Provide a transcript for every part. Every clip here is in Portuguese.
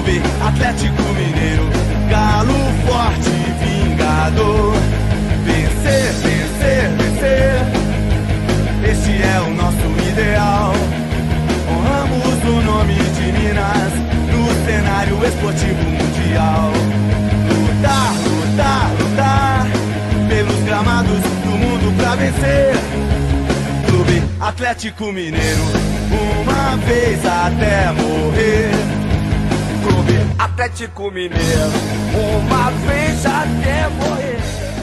Clube Atlético Mineiro, galo forte e vingador. Vencer, vencer, vencer, este é o nosso ideal. Honramos o nome de Minas no cenário esportivo mundial. Lutar, lutar, lutar pelos gramados do mundo pra vencer. Clube Atlético Mineiro, uma vez até morrer. Clube Atlético Mineiro, uma vez até morrer.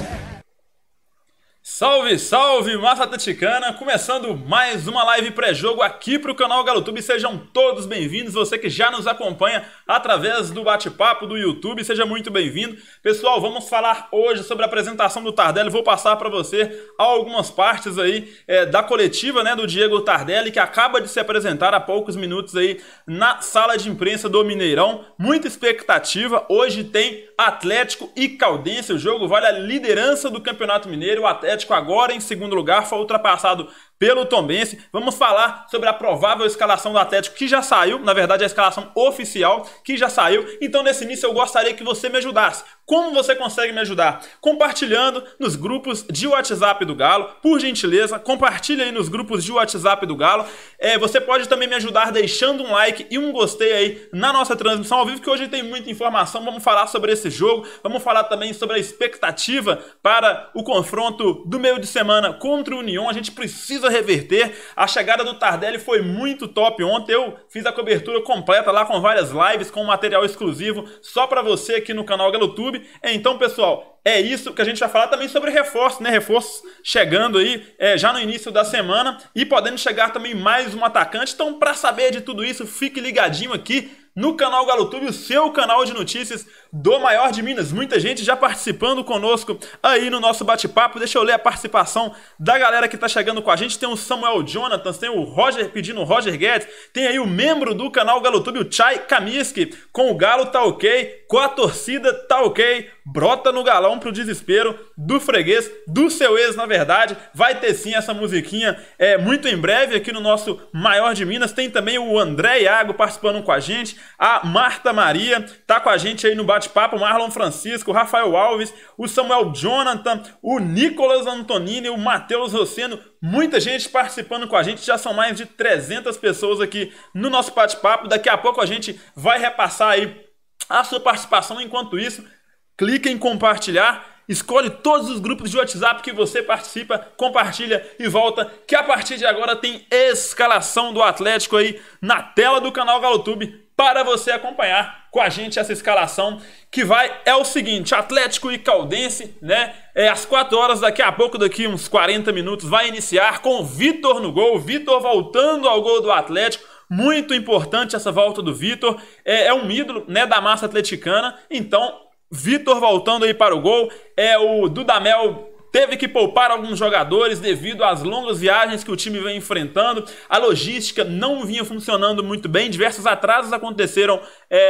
Salve, salve, massa atleticana! Começando mais uma live pré-jogo aqui para o canal GaloTube. Sejam todos bem-vindos. Você que já nos acompanha através do bate-papo do YouTube, seja muito bem-vindo. Pessoal, vamos falar hoje sobre a apresentação do Tardelli. Vou passar para você algumas partes aí da coletiva, né, do Diego Tardelli, que acaba de se apresentar há poucos minutos aí na sala de imprensa do Mineirão. Muita expectativa. Hoje tem Atlético e Caldense. O jogo vale a liderança do Campeonato Mineiro. O Atlético agora em segundo lugar, foi ultrapassado pelo Tombense. Vamos falar sobre a provável escalação do Atlético, que já saiu, na verdade a escalação oficial, que já saiu. Então nesse início eu gostaria que você me ajudasse. Como você consegue me ajudar? Compartilhando nos grupos de WhatsApp do Galo, por gentileza, compartilha aí nos grupos de WhatsApp do Galo. Você pode também me ajudar deixando um like e um gostei aí na nossa transmissão ao vivo, que hoje tem muita informação. Vamos falar sobre esse jogo, vamos falar também sobre a expectativa para o confronto do meio de semana contra o União. A gente precisa reverter. A chegada do Tardelli foi muito top ontem. Eu fiz a cobertura completa lá com várias lives, com material exclusivo só para você aqui no canal GaloTube. Então, pessoal, é isso que a gente vai falar também sobre reforços, né? Reforços chegando aí já no início da semana e podendo chegar também mais um atacante. Então, para saber de tudo isso, fique ligadinho aqui no canal GaloTube, o seu canal de notícias do maior de Minas. Muita gente já participando conosco aí no nosso bate-papo. Deixa eu ler a participação da galera que tá chegando com a gente. Tem o Samuel Jonathan, tem o Roger pedindo o Roger Guedes, tem aí o membro do canal GaloTube, o Chai Kamiski, com o Galo tá ok, com a torcida tá ok, brota no galão pro desespero do freguês, do seu ex, na verdade. Vai ter sim essa musiquinha muito em breve aqui no nosso maior de Minas. Tem também o André Iago participando com a gente, a Marta Maria tá com a gente aí no bate-papo, o Marlon Francisco, o Rafael Alves, o Samuel Jonathan, o Nicolas Antonini, o Matheus Rosseno, muita gente participando com a gente. Já são mais de 300 pessoas aqui no nosso bate-papo. Daqui a pouco a gente vai repassar aí a sua participação. Enquanto isso, clique em compartilhar, escolhe todos os grupos de WhatsApp que você participa, compartilha e volta, que a partir de agora tem escalação do Atlético aí na tela do canal GaloTube para você acompanhar com a gente essa escalação que é o seguinte: Atlético e Caldense, né? Às 4 horas, daqui a pouco, daqui uns 40 minutos, vai iniciar com o Vitor no gol, Vitor voltando ao gol do Atlético. Muito importante essa volta do Vitor, é um ídolo, né, da massa atleticana. Então, Vitor voltando aí para o gol. O Dudamel teve que poupar alguns jogadores devido às longas viagens que o time vem enfrentando. A logística não vinha funcionando muito bem. Diversos atrasos aconteceram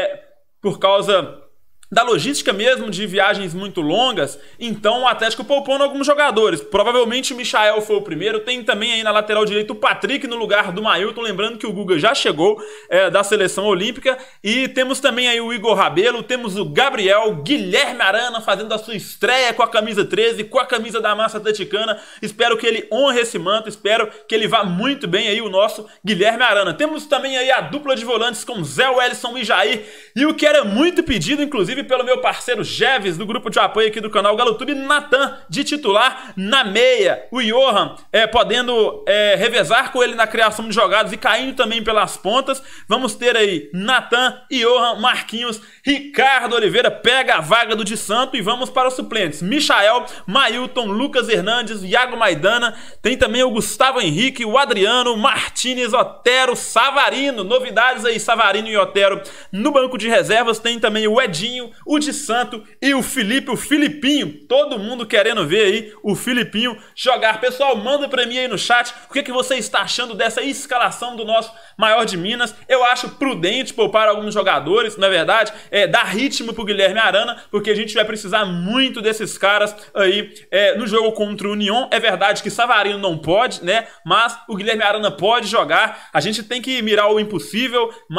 por causa da logística mesmo, de viagens muito longas. Então o Atlético poupando alguns jogadores. Provavelmente o Michael foi o primeiro. Tem também aí na lateral direita o Patrick no lugar do Mailton. Lembrando que o Guga já chegou da seleção olímpica. E temos também aí o Igor Rabelo. Temos o Gabriel, Guilherme Arana fazendo a sua estreia com a camisa 13, com a camisa da massa atleticana. Espero que ele honre esse manto. Espero que ele vá muito bem aí, o nosso Guilherme Arana. Temos também aí a dupla de volantes com Zé Wellison e Jair. E o que era muito pedido, inclusive, pelo meu parceiro Jeves, do grupo de apoio aqui do canal GaloTube, Natan de titular na meia. O Johan podendo revezar com ele na criação de jogadas e caindo também pelas pontas. Vamos ter aí Natan, Johan, Marquinhos, Ricardo Oliveira pega a vaga do de Santo. E vamos para os suplentes: Michael, Mailton, Lucas Hernandes, Iago Maidana. Tem também o Gustavo Henrique, o Adriano, Martínez, Otero, Savarino. Novidades aí, Savarino e Otero no banco de reservas. Tem também o Edinho, o de Santo e o Felipe, o Filipinho. Todo mundo querendo ver aí o Filipinho jogar. Pessoal, manda pra mim aí no chat o que você está achando dessa escalação do nosso maior de Minas. Eu acho prudente poupar alguns jogadores, na verdade, dar ritmo pro Guilherme Arana, porque a gente vai precisar muito desses caras aí no jogo contra o União. É verdade que Savarino não pode, né? Mas o Guilherme Arana pode jogar. A gente tem que mirar o impossível, mas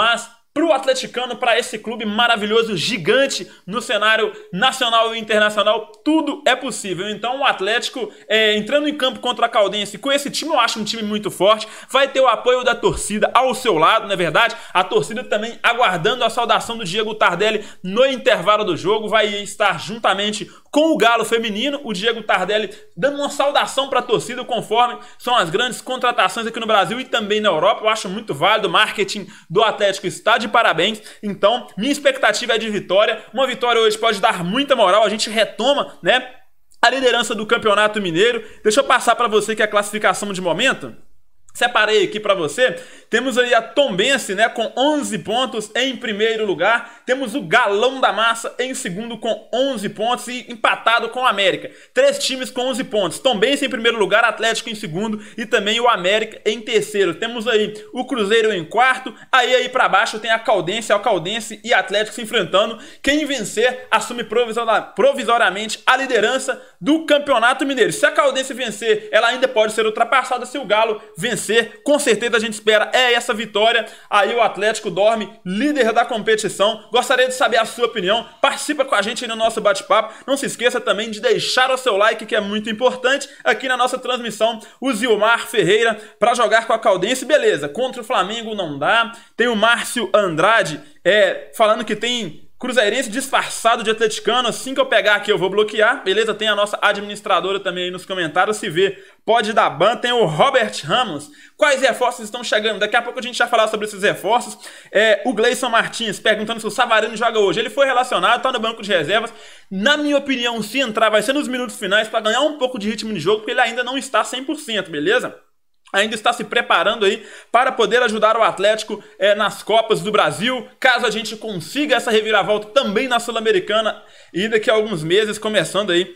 para o atleticano, para esse clube maravilhoso, gigante no cenário nacional e internacional, tudo é possível. Então o Atlético, entrando em campo contra a Caldense, com esse time, eu acho um time muito forte, vai ter o apoio da torcida ao seu lado, não é verdade? A torcida também aguardando a saudação do Diego Tardelli no intervalo do jogo, vai estar juntamente com o Galo feminino, o Diego Tardelli dando uma saudação para a torcida, conforme são as grandes contratações aqui no Brasil e também na Europa. Eu acho muito válido, o marketing do Atlético está de parabéns. Então, minha expectativa é de vitória. Uma vitória hoje pode dar muita moral, a gente retoma, né, a liderança do Campeonato Mineiro. Deixa eu passar para você que é a classificação de momento. Separei aqui para você, temos aí a Tombense, né, com 11 pontos em primeiro lugar, temos o Galão da Massa em segundo com 11 pontos e empatado com o América. 3 times com 11 pontos, Tombense em primeiro lugar, Atlético em segundo e também o América em terceiro. Temos aí o Cruzeiro em quarto, aí para baixo tem a Caldense e Atlético se enfrentando. Quem vencer assume provisoriamente a liderança do Campeonato Mineiro. Se a Caldense vencer, ela ainda pode ser ultrapassada se o Galo vencer. Com certeza a gente espera essa vitória. Aí o Atlético dorme líder da competição. Gostaria de saber a sua opinião. Participa com a gente aí no nosso bate-papo. Não se esqueça também de deixar o seu like, que é muito importante aqui na nossa transmissão. O Zilmar Ferreira para jogar com a Caldense, beleza. Contra o Flamengo não dá. Tem o Márcio Andrade falando que tem cruzeirense disfarçado de atleticano. Assim que eu pegar aqui eu vou bloquear, beleza? Tem a nossa administradora também aí nos comentários, se vê, pode dar ban. Tem o Robert Ramos. Quais reforços estão chegando? Daqui a pouco a gente vai falar sobre esses reforços. O Gleison Martins perguntando se o Savarino joga hoje. Ele foi relacionado, tá no banco de reservas. Na minha opinião, se entrar, vai ser nos minutos finais para ganhar um pouco de ritmo de jogo, porque ele ainda não está 100%, beleza? Ainda está se preparando aí para poder ajudar o Atlético nas Copas do Brasil, caso a gente consiga essa reviravolta também na Sul-Americana e daqui a alguns meses começando aí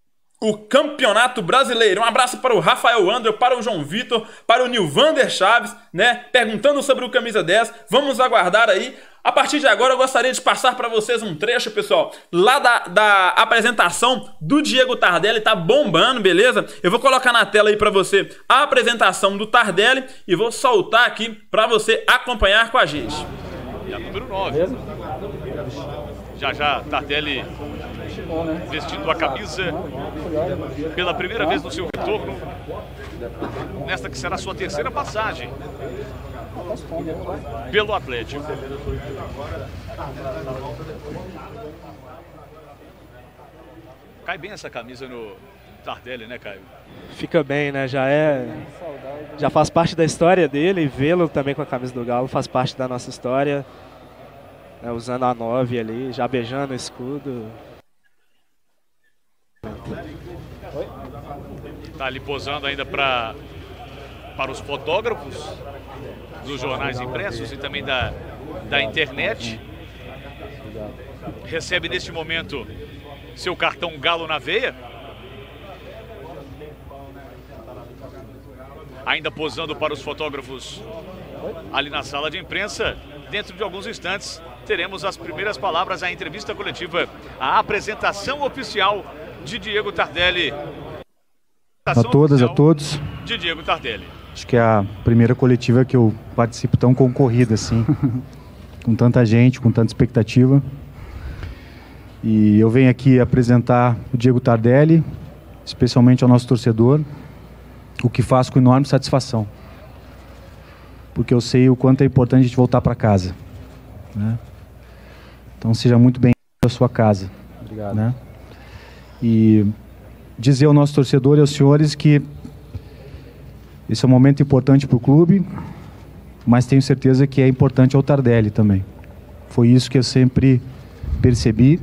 o Campeonato Brasileiro. Um abraço para o Rafael André, para o João Vitor, para o Nilvander Chaves, né, perguntando sobre o Camisa 10. Vamos aguardar aí. A partir de agora eu gostaria de passar para vocês um trecho, pessoal, lá da apresentação do Diego Tardelli, tá bombando, beleza? Eu vou colocar na tela aí para você a apresentação do Tardelli e vou soltar aqui para você acompanhar com a gente. E a número 9. Já Tardelli vestindo a camisa pela primeira vez no seu retorno, nesta que será sua terceira passagem pelo Atlético. Cai bem essa camisa no Tardelli, né, Caio? Fica bem, né? Já faz parte da história dele, vê-lo também com a camisa do Galo faz parte da nossa história, né, usando a 9 ali, já beijando o escudo. Tá ali posando ainda para os fotógrafos dos jornais impressos e também da internet. Recebe neste momento seu cartão Galo na veia. Ainda posando para os fotógrafos ali na sala de imprensa. Dentro de alguns instantes teremos as primeiras palavras, a entrevista coletiva, a apresentação oficial de Diego Tardelli. A todas, a todos. De Diego Tardelli. Acho que é a primeira coletiva que eu participo tão concorrida assim, com tanta gente, com tanta expectativa. E eu venho aqui apresentar o Diego Tardelli, especialmente ao nosso torcedor, o que faço com enorme satisfação. Porque eu sei o quanto é importante a gente voltar para casa, né? Então seja muito bem-vindo à sua casa. Obrigado. Né? E dizer ao nosso torcedor e aos senhores que esse é um momento importante para o clube, mas tenho certeza que é importante ao Tardelli também. Foi isso que eu sempre percebi.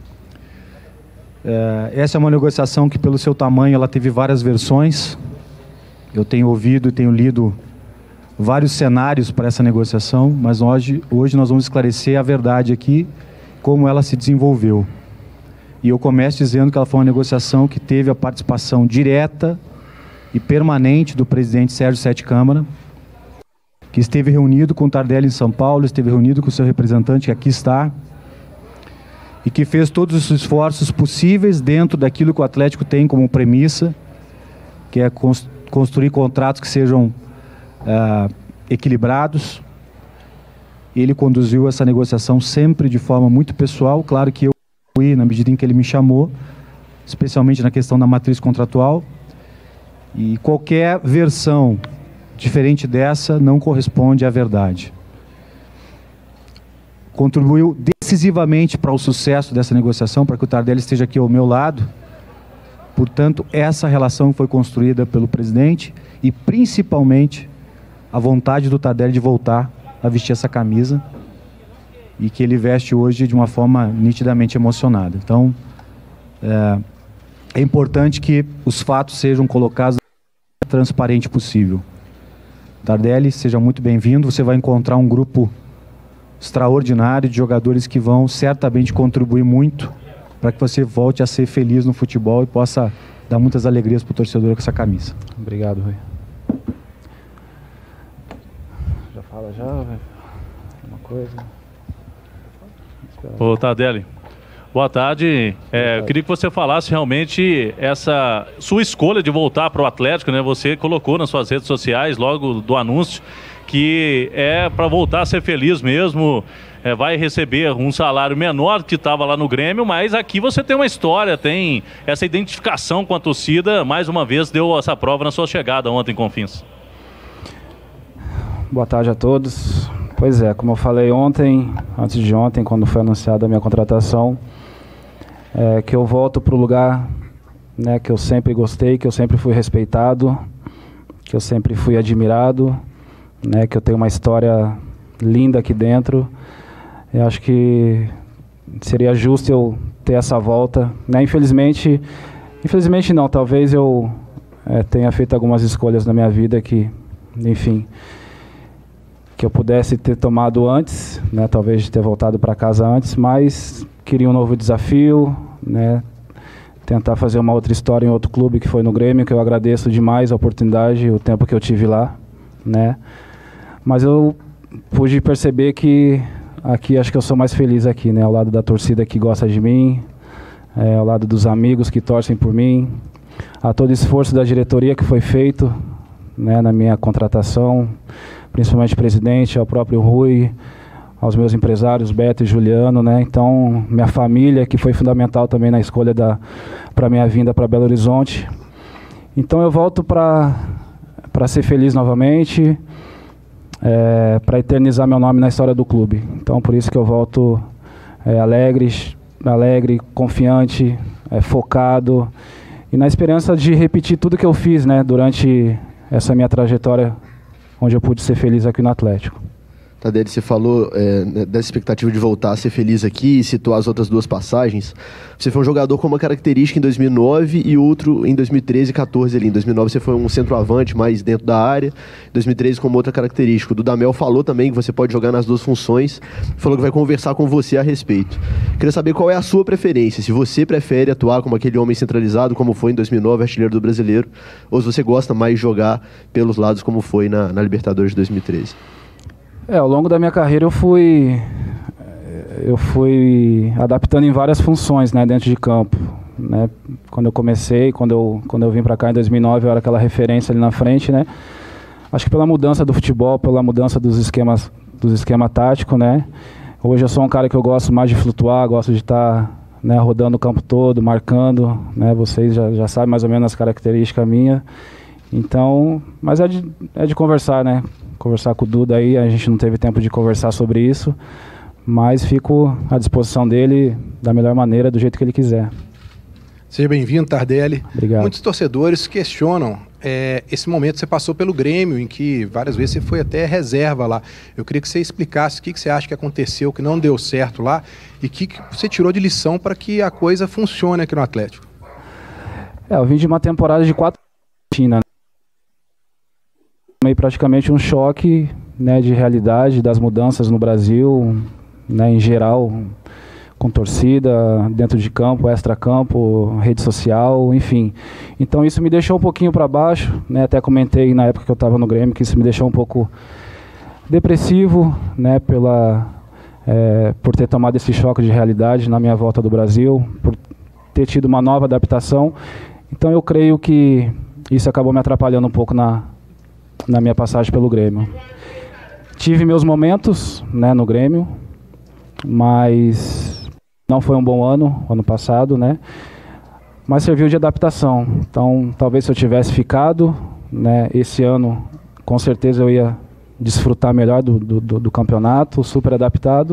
Essa é uma negociação que, pelo seu tamanho, ela teve várias versões. Eu tenho ouvido e tenho lido vários cenários para essa negociação, mas hoje nós vamos esclarecer a verdade aqui, como ela se desenvolveu. E eu começo dizendo que ela foi uma negociação que teve a participação direta e permanente do presidente Sérgio Sete Câmara, que esteve reunido com o Tardelli em São Paulo, esteve reunido com o seu representante, que aqui está, e que fez todos os esforços possíveis dentro daquilo que o Atlético tem como premissa, que é construir contratos que sejam equilibrados, ele conduziu essa negociação sempre de forma muito pessoal. Claro que eu fui na medida em que ele me chamou, especialmente na questão da matriz contratual, e qualquer versão diferente dessa não corresponde à verdade. Contribuiu decisivamente para o sucesso dessa negociação, para que o Tardelli esteja aqui ao meu lado. Portanto, essa relação foi construída pelo presidente e, principalmente, a vontade do Tardelli de voltar a vestir essa camisa e que ele veste hoje de uma forma nitidamente emocionada. Então, é importante que os fatos sejam colocados da maneira mais transparente possível. Tardelli, seja muito bem-vindo. Você vai encontrar um grupo extraordinário de jogadores que vão certamente contribuir muito para que você volte a ser feliz no futebol e possa dar muitas alegrias para o torcedor com essa camisa. Obrigado, Rui. Já fala já, velho? Uma coisa? Ô, Tardelli, boa tarde. Eu queria que você falasse realmente essa sua escolha de voltar para o Atlético, né? Você colocou nas suas redes sociais, logo do anúncio, que é para voltar a ser feliz mesmo, vai receber um salário menor que estava lá no Grêmio, mas aqui você tem uma história, tem essa identificação com a torcida, mais uma vez deu essa prova na sua chegada ontem em Confins. Boa tarde a todos. Pois é, como eu falei ontem, antes de ontem, quando foi anunciada a minha contratação, que eu volto para o lugar, né, que eu sempre gostei, que eu sempre fui respeitado, que eu sempre fui admirado, né, que eu tenho uma história linda aqui dentro. Eu acho que seria justo eu ter essa volta, né? Infelizmente não, talvez eu tenha feito algumas escolhas na minha vida que, enfim, que eu pudesse ter tomado antes, né? Talvez ter voltado para casa antes, mas queria um novo desafio, né? Tentar fazer uma outra história em outro clube, que foi no Grêmio, que eu agradeço demais a oportunidade, o tempo que eu tive lá, né? Mas eu pude perceber que aqui acho que eu sou mais feliz aqui, né? Ao lado da torcida que gosta de mim, ao lado dos amigos que torcem por mim, a todo o esforço da diretoria que foi feito, né, na minha contratação, principalmente o presidente, ao próprio Rui, aos meus empresários, Beto e Juliano, né? Então, minha família, que foi fundamental também na escolha para minha vinda para Belo Horizonte. Então, eu volto para ser feliz novamente, para eternizar meu nome na história do clube. Então, por isso que eu volto alegre, confiante, focado e na esperança de repetir tudo que eu fiz, né, durante essa minha trajetória, onde eu pude ser feliz aqui no Atlético. Tardelli, você falou dessa expectativa de voltar a ser feliz aqui e citou as outras duas passagens. Você foi um jogador com uma característica em 2009 e outro em 2013 e 2014 ali. Em 2009 você foi um centroavante mais dentro da área, em 2013 com uma outra característica. O Dudamel falou também que você pode jogar nas duas funções, falou que vai conversar com você a respeito. Queria saber qual é a sua preferência, se você prefere atuar como aquele homem centralizado, como foi em 2009, artilheiro do Brasileiro, ou se você gosta mais de jogar pelos lados, como foi na Libertadores de 2013. Ao longo da minha carreira eu fui adaptando em várias funções, né, dentro de campo, né? Quando eu comecei, quando eu vim para cá em 2009, eu era aquela referência ali na frente, né? Acho que pela mudança do futebol, pela mudança dos esquemas táticos, né? Hoje eu sou um cara que eu gosto mais de flutuar, gosto de estar, né, rodando o campo todo, marcando, né? Vocês já sabem mais ou menos as características minhas. Então, mas é de conversar, né? Conversar com o Duda aí, a gente não teve tempo de conversar sobre isso, mas fico à disposição dele da melhor maneira, do jeito que ele quiser. Seja bem-vindo, Tardelli. Obrigado. Muitos torcedores questionam esse momento que você passou pelo Grêmio, em que várias vezes você foi até reserva lá. Eu queria que você explicasse o que você acha que aconteceu, que não deu certo lá, e o que você tirou de lição para que a coisa funcione aqui no Atlético. Eu vim de uma temporada de 4 China, né? Praticamente um choque, né, de realidade das mudanças no Brasil, né, em geral, com torcida, dentro de campo, extra-campo, rede social, enfim. Então isso me deixou um pouquinho para baixo, né, até comentei na época que eu estava no Grêmio que isso me deixou um pouco depressivo, né, por ter tomado esse choque de realidade na minha volta do Brasil, por ter tido uma nova adaptação. Então eu creio que isso acabou me atrapalhando um pouco na minha passagem pelo Grêmio. tive meus momentos, né, no Grêmio, mas não foi um bom ano passado, né? Mas serviu de adaptação. Então, talvez se eu tivesse ficado, né, esse ano, com certeza eu ia desfrutar melhor do campeonato, super adaptado.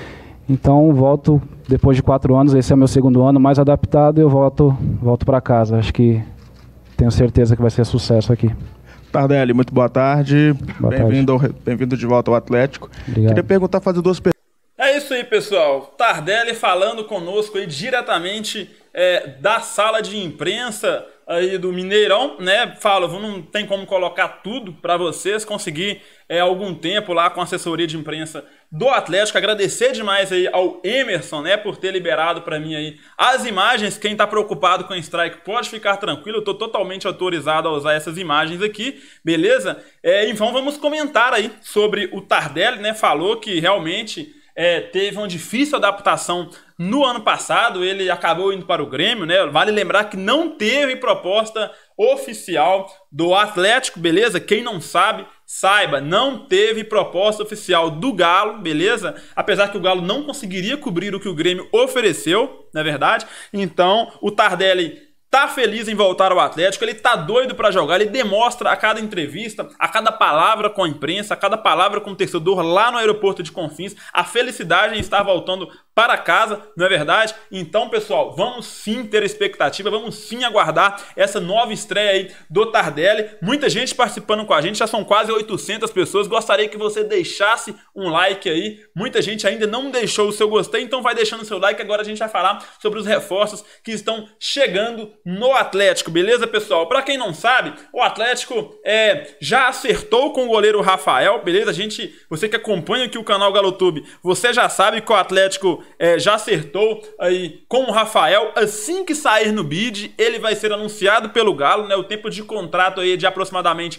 Então, volto depois de 4 anos, esse é meu segundo ano mais adaptado, eu volto para casa. Acho que tenho certeza que vai ser sucesso aqui. Tardelli, muito boa tarde. Bem-vindo de volta ao Atlético. Obrigado. Queria perguntar, fazer 2 perguntas. É isso aí, pessoal. Tardelli falando conosco aí diretamente da sala de imprensa aí do Mineirão, né? Fala, não tem como colocar tudo para vocês, conseguir algum tempo lá com a assessoria de imprensa do Atlético. Agradecer demais aí ao Emerson, né, por ter liberado para mim aí as imagens. Quem tá preocupado com o strike pode ficar tranquilo, eu tô totalmente autorizado a usar essas imagens aqui, beleza? Então vamos comentar aí sobre o Tardelli, né? Falou que realmente teve uma difícil adaptação no ano passado, ele acabou indo para o Grêmio, né? Vale lembrar que não teve proposta oficial do Atlético, beleza? Quem não sabe, saiba, não teve proposta oficial do Galo, beleza? Apesar que o Galo não conseguiria cobrir o que o Grêmio ofereceu, na verdade. Então, o Tardelli tá feliz em voltar ao Atlético, ele tá doido pra jogar, ele demonstra a cada entrevista, a cada palavra com a imprensa, a cada palavra com o torcedor lá no aeroporto de Confins, a felicidade em estar voltando para casa, não é verdade? Então, pessoal, vamos sim ter expectativa, vamos sim aguardar essa nova estreia aí do Tardelli. Muita gente participando com a gente, já são quase 800 pessoas, gostaria que você deixasse um like aí, muita gente ainda não deixou o seu gostei, então vai deixando o seu like, agora a gente vai falar sobre os reforços que estão chegando no Atlético, beleza, pessoal? Para quem não sabe, o Atlético já acertou com o goleiro Rafael, beleza? Você que acompanha aqui o canal GaloTube, você já sabe que o Atlético já acertou aí com o Rafael. Assim que sair no bid, ele vai ser anunciado pelo Galo, né? O tempo de contrato aí é de aproximadamente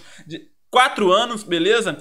4 anos, beleza?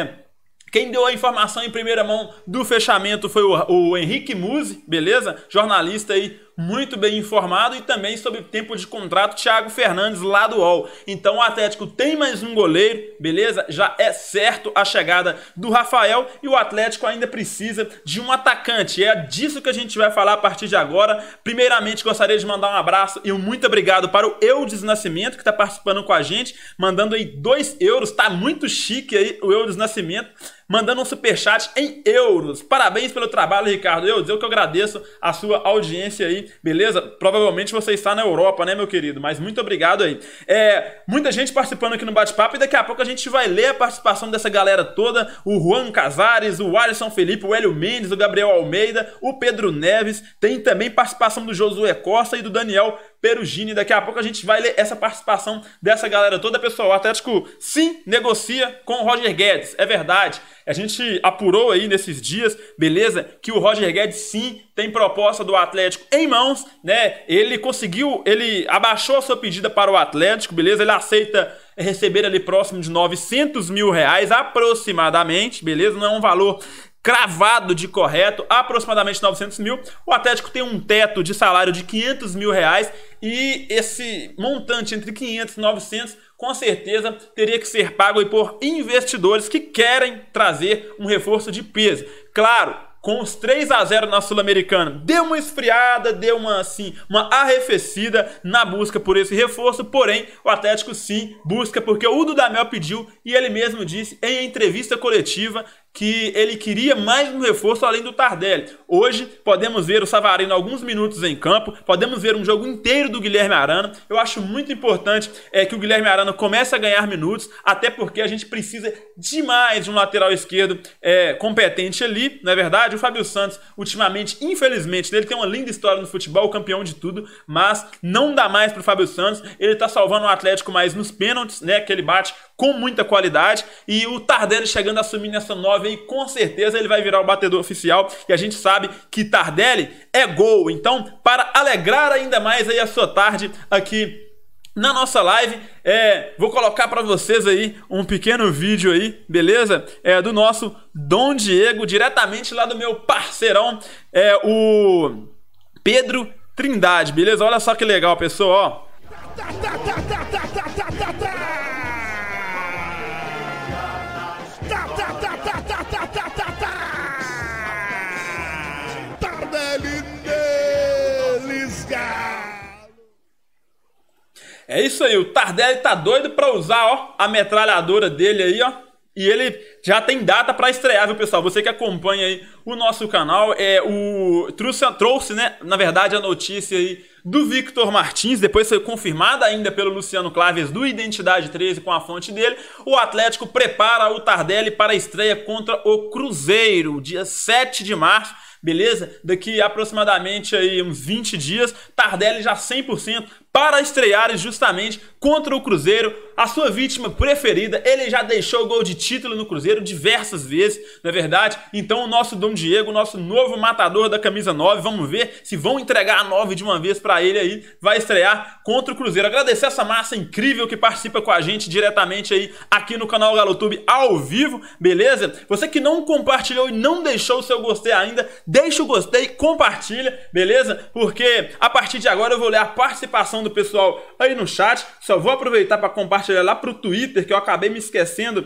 Quem deu a informação em primeira mão do fechamento foi o Henrique Musi, beleza? Jornalista aí muito bem informado, e também sobre o tempo de contrato, Thiago Fernandes lá do UOL. Então o Atlético tem mais um goleiro, beleza? Já é certo a chegada do Rafael, e o Atlético ainda precisa de um atacante. É disso que a gente vai falar a partir de agora. Primeiramente, gostaria de mandar um abraço e um muito obrigado para o Eudes Nascimento, que está participando com a gente, mandando aí 2 euros. Tá muito chique aí o Eudes Nascimento, mandando um superchat em euros. Parabéns pelo trabalho, Ricardo. Eu que agradeço a sua audiência aí, beleza? Provavelmente você está na Europa, né, meu querido? Mas muito obrigado aí. Muita gente participando aqui no bate-papo, e daqui a pouco a gente vai ler a participação dessa galera toda. O Juan Casares, o Alisson Felipe, o Hélio Mendes, o Gabriel Almeida, o Pedro Neves. Tem também participação do Josué Costa e do Daniel Perugini. Daqui a pouco a gente vai ler essa participação dessa galera toda, pessoal. O Atlético sim negocia com o Roger Guedes, é verdade. A gente apurou aí nesses dias, beleza, que o Roger Guedes sim tem proposta do Atlético em mãos, né? Ele abaixou a sua pedida para o Atlético, beleza? Ele aceita receber ali próximo de 900 mil reais aproximadamente, beleza? Não é um valor cravado de correto, aproximadamente 900 mil. O Atlético tem um teto de salário de 500 mil reais, e esse montante entre 500 e 900 com certeza teria que ser pago aí por investidores que querem trazer um reforço de peso. Claro, com os 3-0 na Sul-Americana, deu uma esfriada, deu uma arrefecida na busca por esse reforço, porém, o Atlético sim busca, porque o Dudamel pediu, e ele mesmo disse em entrevista coletiva que ele queria mais um reforço além do Tardelli. Hoje podemos ver o Savarino alguns minutos em campo, podemos ver um jogo inteiro do Guilherme Arana. Eu acho muito importante que o Guilherme Arana comece a ganhar minutos, até porque a gente precisa demais de um lateral esquerdo competente ali, não é verdade? O Fábio Santos, ultimamente, infelizmente, ele tem uma linda história no futebol, campeão de tudo, mas não dá mais pro Fábio Santos. Ele tá salvando o Atlético mais nos pênaltis, né, que ele bate com muita qualidade, e o Tardelli chegando a assumir nessa 9 aí, com certeza ele vai virar o batedor oficial, e a gente sabe que Tardelli é gol. Então, para alegrar ainda mais aí a sua tarde aqui na nossa live, vou colocar para vocês aí um pequeno vídeo aí, beleza? Do nosso Dom Diego, diretamente lá do meu parceirão, o Pedro Trindade, beleza? Olha só que legal, pessoal, ó. deles, Galo! É isso aí, o Tardelli tá doido pra usar, ó, a metralhadora dele aí, ó. E ele já tem data para estrear, viu, pessoal? Você que acompanha aí o nosso canal, trouxe, né, na verdade, a notícia aí do Victor Martins, depois foi confirmada ainda pelo Luciano Claves do Identidade 13 com a fonte dele. O Atlético prepara o Tardelli para a estreia contra o Cruzeiro, dia 7 de março. Beleza? Daqui aproximadamente aí uns 20 dias, Tardelli já 100% para estrear justamente contra o Cruzeiro, a sua vítima preferida. Ele já deixou o gol de título no Cruzeiro diversas vezes, não é verdade? Então o nosso Dom Diego, o nosso novo matador da camisa 9, vamos ver se vão entregar a 9 de uma vez para ele aí, vai estrear contra o Cruzeiro. Agradecer essa massa incrível que participa com a gente diretamente aí aqui no canal GaloTube ao vivo, beleza? Você que não compartilhou e não deixou o seu gostei ainda, deixa o gostei, compartilha, beleza? Porque a partir de agora eu vou ler a participação do pessoal aí no chat. Só vou aproveitar para compartilhar lá pro Twitter, que eu acabei me esquecendo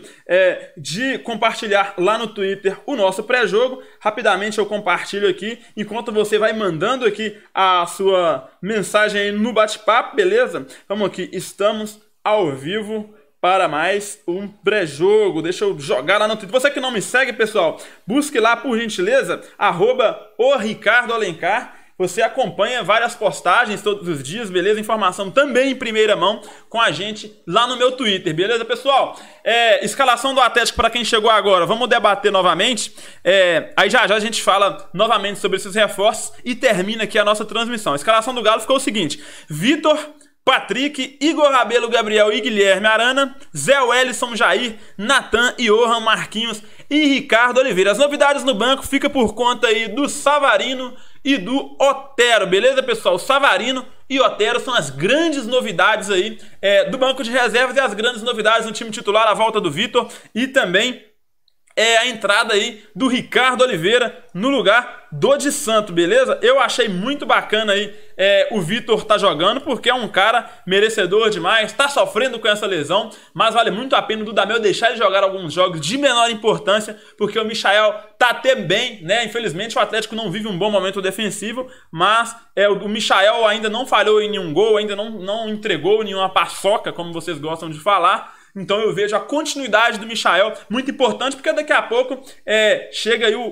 de compartilhar lá no Twitter o nosso pré-jogo. Rapidamente eu compartilho aqui, enquanto você vai mandando aqui a sua mensagem aí no bate-papo, beleza? Vamos aqui, estamos ao vivo para mais um pré-jogo. Deixa eu jogar lá no Twitter. Você que não me segue, pessoal, busque lá, por gentileza, @o_Ricardo_Alencar. Você acompanha várias postagens todos os dias, beleza? Informação também em primeira mão com a gente lá no meu Twitter, beleza, pessoal? Escalação do Atlético para quem chegou agora, vamos debater novamente. Aí já a gente fala novamente sobre esses reforços e termina aqui a nossa transmissão. A escalação do Galo ficou o seguinte: Vitor, Patrick, Igor Rabelo, Gabriel e Guilherme Arana, Zé Wellison, Jair, Natan, Johan, Marquinhos e Ricardo Oliveira. As novidades no banco ficam por conta aí do Savarino e do Otero, beleza, pessoal? O Savarino e Otero são as grandes novidades aí do banco de reservas e as grandes novidades no time titular, a volta do Vitor e também a entrada aí do Ricardo Oliveira no lugar do de Santo, beleza? Eu achei muito bacana aí o Vitor tá jogando, porque é um cara merecedor demais, tá sofrendo com essa lesão, mas vale muito a pena o Dudamel deixar ele jogar alguns jogos de menor importância, porque o Michael tá até bem, né? Infelizmente o Atlético não vive um bom momento defensivo, mas o Michael ainda não falhou em nenhum gol, ainda não entregou nenhuma paçoca, como vocês gostam de falar. Então eu vejo a continuidade do Michael muito importante, porque daqui a pouco chega aí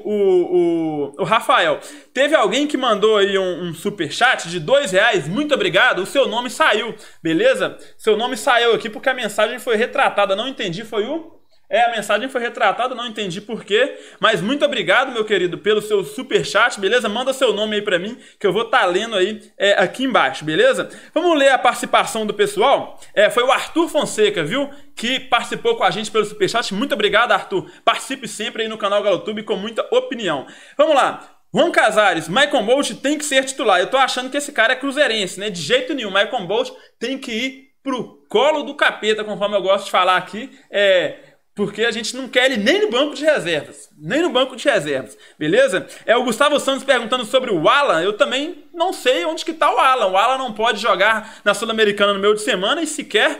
o Rafael. Teve alguém que mandou aí um superchat de R$2, muito obrigado, o seu nome saiu, beleza? Seu nome saiu aqui porque a mensagem foi retratada, não entendi, foi a mensagem foi retratada, não entendi porquê, mas muito obrigado, meu querido, pelo seu superchat, beleza? Manda seu nome aí pra mim, que eu vou estar lendo aí aqui embaixo, beleza? Vamos ler a participação do pessoal. Foi o Arthur Fonseca, viu? Que participou com a gente pelo superchat. Muito obrigado, Arthur. Participe sempre aí no canal GaloTube com muita opinião. Vamos lá. Juan Casares, Maicon Bolt tem que ser titular. Eu tô achando que esse cara é cruzeirense, né? De jeito nenhum. Maicon Bolt tem que ir pro colo do capeta, conforme eu gosto de falar aqui. Porque a gente não quer ele nem no banco de reservas. Nem no banco de reservas. Beleza? O Gustavo Santos perguntando sobre o Alan. Eu também não sei onde que tá o Alan. O Alan não pode jogar na Sul-Americana no meio de semana e sequer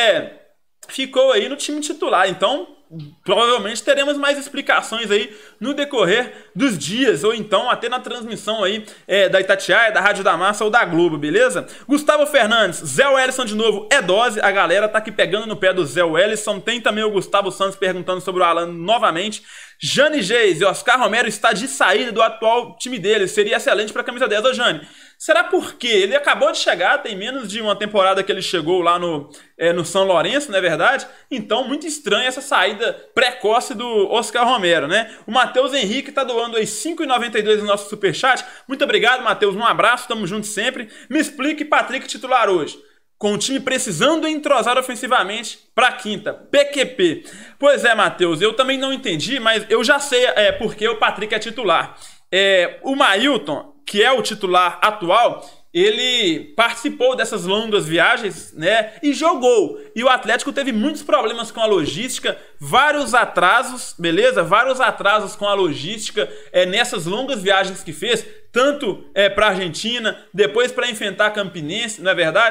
ficou aí no time titular. Então, provavelmente teremos mais explicações aí no decorrer dos dias, ou então até na transmissão aí da Itatiaia, da Rádio da Massa ou da Globo, beleza? Gustavo Fernandes, Zé Wellison de novo, dose, a galera tá aqui pegando no pé do Zé Wellison. Tem também o Gustavo Santos perguntando sobre o Alan novamente. Jane Geis e Oscar Romero está de saída do atual time dele, seria excelente para a camisa 10. Ô Jane, será porque ele acabou de chegar, tem menos de uma temporada que ele chegou lá no São Lourenço, não é verdade? Então, muito estranha essa saída precoce do Oscar Romero, né? O Matheus Henrique tá doando aí R$5,92 no nosso superchat. Muito obrigado, Matheus, um abraço, tamo junto sempre. Me explique, Patrick titular hoje, com o time precisando entrosar ofensivamente para quinta, PQP. Pois é, Matheus, eu também não entendi, mas eu já sei porque o Patrick é titular. O Mailton, que é o titular atual, ele participou dessas longas viagens, né, e jogou. E o Atlético teve muitos problemas com a logística, vários atrasos, beleza? Vários atrasos com a logística nessas longas viagens que fez, tanto para a Argentina, depois para enfrentar a Campinense, não é verdade?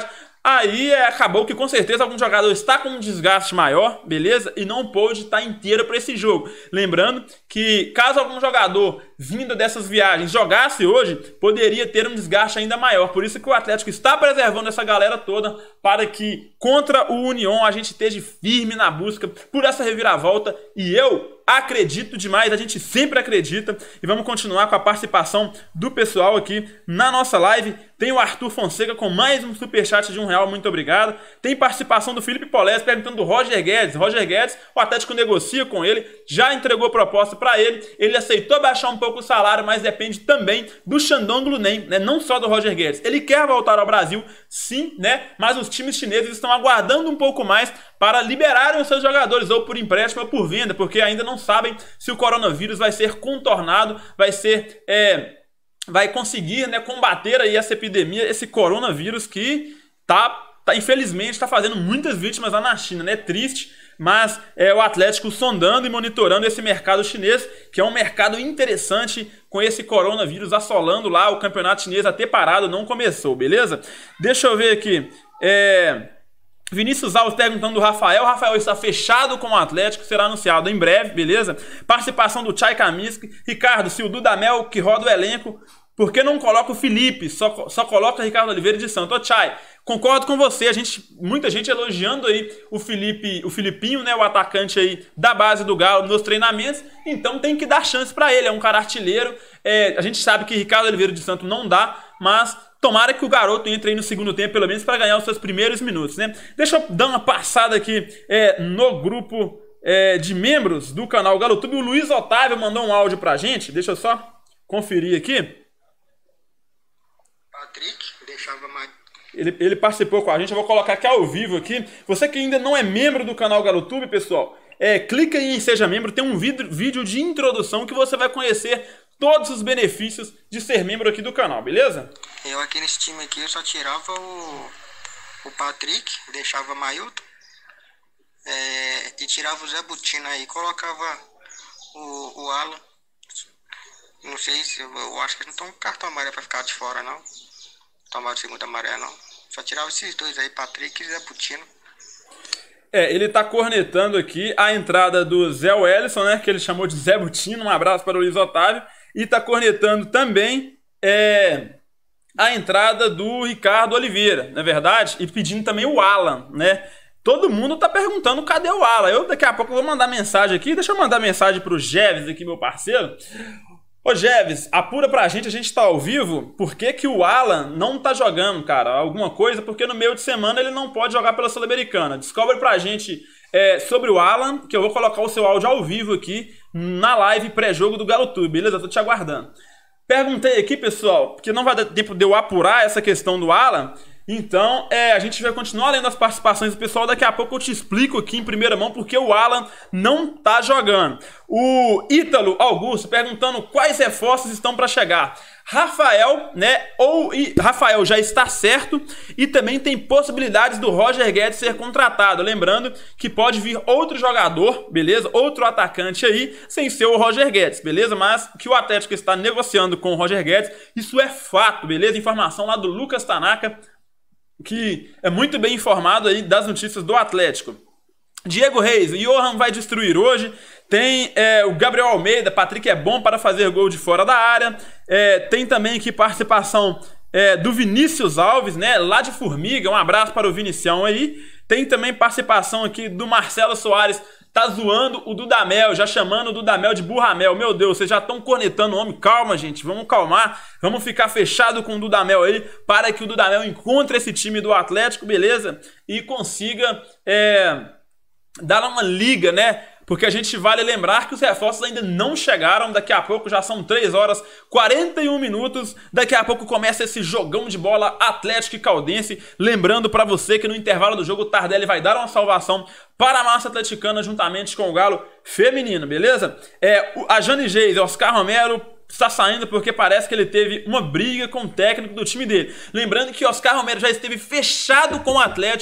Aí acabou que com certeza algum jogador está com um desgaste maior, beleza? E não pôde estar inteiro para esse jogo. Lembrando que caso algum jogador vindo dessas viagens jogasse hoje, poderia ter um desgaste ainda maior. Por isso que o Atlético está preservando essa galera toda para que contra o União a gente esteja firme na busca por essa reviravolta. E eu acredito demais, a gente sempre acredita. E vamos continuar com a participação do pessoal aqui na nossa live. Tem o Arthur Fonseca com mais um superchat de R$1, muito obrigado. Tem participação do Felipe Polés perguntando do Roger Guedes. Roger Guedes, o Atlético negocia com ele, já entregou proposta para ele. Ele aceitou baixar um pouco o salário, mas depende também do Shandong Luneng, né? Não só do Roger Guedes. Ele quer voltar ao Brasil, sim, né? Mas os times chineses estão aguardando um pouco mais para liberarem os seus jogadores, ou por empréstimo ou por venda, porque ainda não sabem se o coronavírus vai ser contornado, vai conseguir, né, combater aí essa epidemia, esse coronavírus que infelizmente está fazendo muitas vítimas lá na China, né? Triste, mas o Atlético sondando e monitorando esse mercado chinês, que é um mercado interessante, com esse coronavírus assolando lá, o campeonato chinês até parado, não começou, beleza? Deixa eu ver aqui, Vinícius Alves perguntando do Rafael. O Rafael está fechado com o Atlético, será anunciado em breve, beleza? Participação do Chay Kaminsky. Ricardo, se o Dudamel que roda o elenco, por que não coloca o Felipe? Só coloca Ricardo Oliveira de Santos. Ô Chay, concordo com você, muita gente elogiando aí o Filipinho, né, o atacante aí da base do Galo nos treinamentos, então tem que dar chance para ele, é um cara artilheiro. A gente sabe que Ricardo Oliveira de Santos não dá, mas tomara que o garoto entre aí no segundo tempo, pelo menos para ganhar os seus primeiros minutos, né? Deixa eu dar uma passada aqui no grupo de membros do canal GaloTube. O Luiz Otávio mandou um áudio pra gente, deixa eu só conferir aqui. Patrick, deixava mais... Ele participou com a gente, eu vou colocar aqui ao vivo aqui. Você que ainda não é membro do canal GaloTube, pessoal, clica aí em Seja Membro, tem um vídeo de introdução que você vai conhecer todos os benefícios de ser membro aqui do canal, beleza? Eu aqui nesse time aqui, eu só tirava o Patrick, deixava Mailton, e tirava o Zé Butino aí, colocava o Alan. Não sei se, eu acho que eles não estão com cartão amarelo para ficar de fora, não. Tomaram segunda amarela, não. Só tirava esses dois aí, Patrick e Zé Butino. Ele tá cornetando aqui a entrada do Zé Wellison, né, que ele chamou de Zé Butino. Um abraço para o Luiz Otávio. E tá cornetando também a entrada do Ricardo Oliveira, não é verdade? E pedindo também o Alan, né? Todo mundo tá perguntando cadê o Alan. Eu daqui a pouco vou mandar mensagem aqui. Deixa eu mandar mensagem pro Jeves aqui, meu parceiro. Ô Jeves, apura pra gente, a gente tá ao vivo. Por que o Alan não tá jogando, cara? Alguma coisa? Porque no meio de semana ele não pode jogar pela Sul-Americana. Descobre pra gente sobre o Alan, que eu vou colocar o seu áudio ao vivo aqui na live pré-jogo do GaloTube, beleza? Eu tô te aguardando. Perguntei aqui, pessoal, porque não vai dar tempo de eu apurar essa questão do Alan. Então, a gente vai continuar lendo as participações do pessoal. Daqui a pouco eu te explico aqui em primeira mão porque o Alan não tá jogando. O Ítalo Augusto perguntando quais reforços estão para chegar. Rafael, né? Rafael já está certo e também tem possibilidades do Roger Guedes ser contratado. Lembrando que pode vir outro jogador, beleza? Outro atacante aí, sem ser o Roger Guedes, beleza? Mas que o Atlético está negociando com o Roger Guedes, isso é fato, beleza? Informação lá do Lucas Tanaka, que é muito bem informado aí das notícias do Atlético. Diego Reis, Johan vai destruir hoje. Tem o Gabriel Almeida, Patrick é bom para fazer gol de fora da área. Tem também aqui participação do Vinícius Alves, né, lá de Formiga. Um abraço para o Vinicião aí. Tem também participação aqui do Marcelo Soares, tá zoando o Dudamel, já chamando o Dudamel de burramel. Meu Deus, vocês já estão cornetando o homem. Calma, gente, vamos calmar. Vamos ficar fechado com o Dudamel aí, para que o Dudamel encontre esse time do Atlético, beleza? E consiga dar uma liga, né? Porque a gente vale lembrar que os reforços ainda não chegaram. Daqui a pouco já são 3 horas 41 minutos. Daqui a pouco começa esse jogão de bola Atlético e Caldense. Lembrando para você que no intervalo do jogo o Tardelli vai dar uma salvação para a massa atleticana juntamente com o Galo feminino, beleza? A Jane Geis, Oscar Romero está saindo porque parece que ele teve uma briga com o técnico do time dele. Lembrando que Oscar Romero já esteve fechado com o Atlético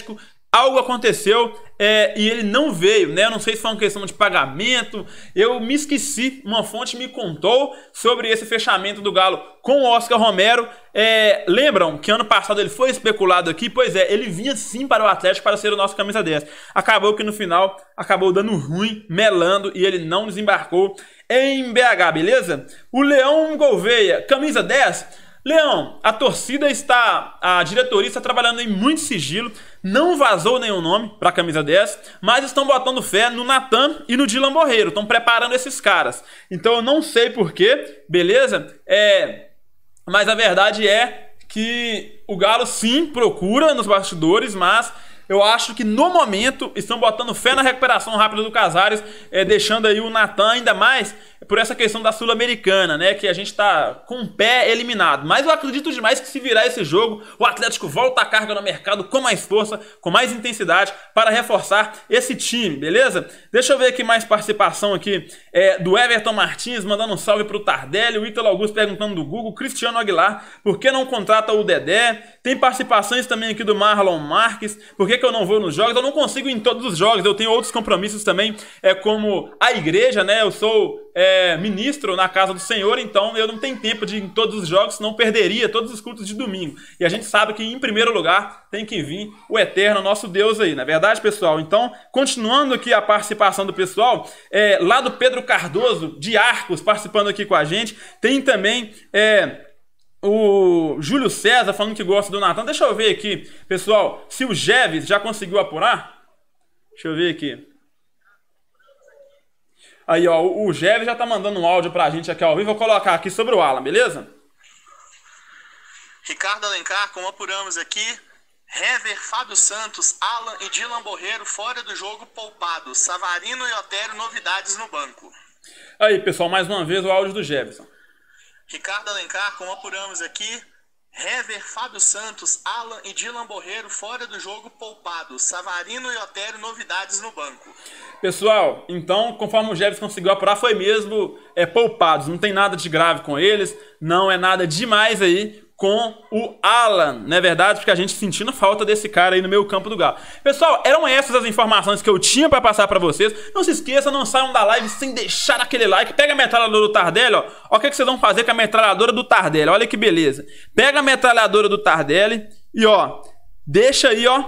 algo aconteceu e ele não veio, né? Eu não sei se foi uma questão de pagamento, eu me esqueci, uma fonte me contou sobre esse fechamento do Galo com o Oscar Romero. Lembram que ano passado ele foi especulado aqui? Pois é, ele vinha sim para o Atlético para ser o nosso camisa 10. Acabou que no final acabou dando ruim, melando, e ele não desembarcou em BH, beleza? O Leão Gouveia, camisa 10... Leão, a torcida a diretoria está trabalhando em muito sigilo, não vazou nenhum nome para a camisa 10, mas estão botando fé no Natan e no Dylan Borreiro, estão preparando esses caras. Então eu não sei porquê, beleza? Mas a verdade é que o Galo sim procura nos bastidores, mas eu acho que no momento estão botando fé na recuperação rápida do Casares, deixando aí o Natan ainda mais por essa questão da Sul-Americana, né? Que a gente tá com o pé eliminado. Mas eu acredito demais que se virar esse jogo, o Atlético volta a carga no mercado com mais força, com mais intensidade, para reforçar esse time, beleza? Deixa eu ver aqui mais participação aqui do Everton Martins, mandando um salve pro Tardelli, o Ítalo Augusto perguntando do Google, Cristiano Aguilar, por que não contrata o Dedé? Tem participações também aqui do Marlon Marques, por que eu não vou nos jogos? Eu não consigo ir em todos os jogos, eu tenho outros compromissos também, como a igreja, né? Eu sou ministro na casa do Senhor, então eu não tenho tempo de ir em todos os jogos, senão perderia todos os cultos de domingo. E a gente sabe que em primeiro lugar tem que vir o eterno nosso Deus aí, não é verdade, pessoal? Então, continuando aqui a participação do pessoal, lá do Pedro Cardoso, de Arcos, participando aqui com a gente, tem também o Júlio César falando que gosta do Natan. Deixa eu ver aqui, pessoal, se o Jeves já conseguiu apurar. Deixa eu ver aqui. Aí, ó, o Jeves já tá mandando um áudio pra gente aqui ao vivo. Vou colocar aqui sobre o Alan, beleza? Ricardo Alencar, como apuramos aqui, Hever, Fábio Santos, Alan e Dylan Borreiro fora do jogo poupados. Savarino e Otério, novidades no banco. Aí, pessoal, mais uma vez o áudio do Jefferson. Ricardo Alencar, como apuramos aqui, Hever, Fábio Santos, Alan e Dylan Borreiro fora do jogo poupados. Savarino e Otério, novidades no banco. Pessoal, então, conforme o Jefferson conseguiu apurar, foi mesmo poupados. Não tem nada de grave com eles, não é nada demais aí com o Alan, não é verdade? Porque a gente sentindo falta desse cara aí no meio campo do Galo. Pessoal, eram essas as informações que eu tinha pra passar pra vocês. Não se esqueça, não saiam da live sem deixar aquele like. Pega a metralhadora do Tardelli, ó. Olha o que vocês vão fazer com a metralhadora do Tardelli. Olha que beleza. Pega a metralhadora do Tardelli e, ó, deixa aí, ó.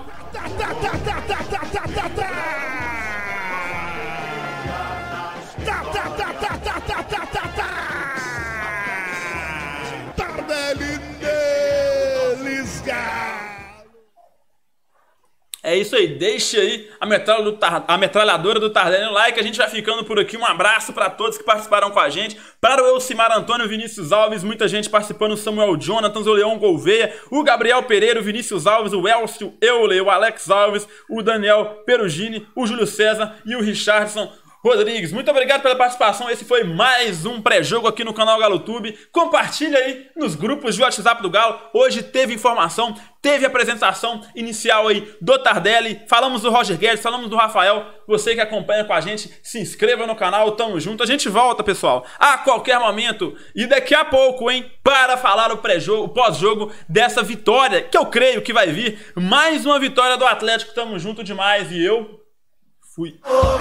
É isso aí, deixa aí a metralhadora do Tardelli no like. A gente vai ficando por aqui. Um abraço para todos que participaram com a gente. Para o Elcimar Antônio, Vinícius Alves, muita gente participando, o Samuel Jonathan, o Leão Gouveia, o Gabriel Pereira, o Vinícius Alves, o Elcio Euler, o Alex Alves, o Daniel Perugini, o Júlio César e o Richardson Rodrigues. Muito obrigado pela participação. Esse foi mais um pré-jogo aqui no canal GaloTube. Compartilha aí nos grupos de WhatsApp do Galo. Hoje teve informação, teve apresentação inicial aí do Tardelli. Falamos do Roger Guedes, falamos do Rafael. Você que acompanha com a gente, se inscreva no canal. Tamo junto. A gente volta, pessoal, a qualquer momento. E daqui a pouco, hein, para falar o pré-jogo, o pós-jogo dessa vitória, que eu creio que vai vir. Mais uma vitória do Atlético. Tamo junto demais. E eu fui.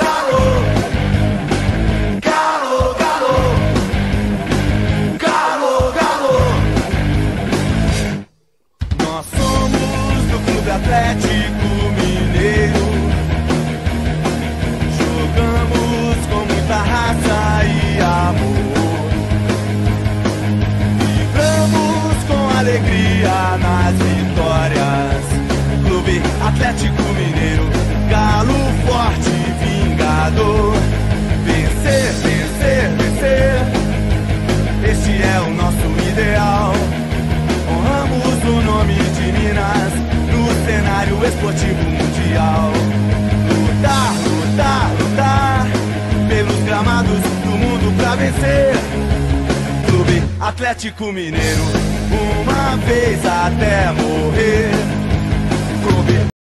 Galo, Galo, Galo, Galo. Nós somos do Clube Atlético Mineiro. Jogamos com muita raça e amor. Vibramos com alegria nas vitórias. Clube Atlético Mineiro, Galo forte, vingador. Vencer, vencer, vencer. Este é o nosso ideal. Honramos o nome de Minas no cenário esportivo mundial. Lutar, lutar, lutar pelos gramados do mundo pra vencer. Clube Atlético Mineiro, uma vez até morrer.